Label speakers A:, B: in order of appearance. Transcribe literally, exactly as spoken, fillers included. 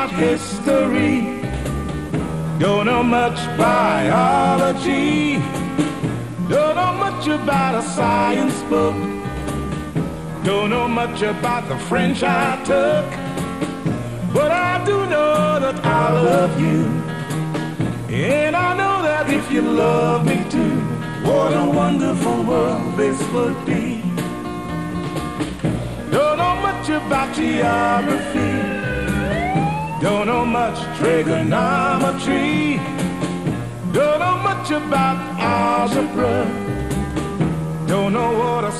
A: about history. Don't know much biology. Don't know much about a science book. Don't know much about the French I took. But I do know that I love you. And I know that if you love me too, what a wonderful world this would be. Don't know much about geography. Don't know much trigonometry. Don't know much about algebra. Don't know what a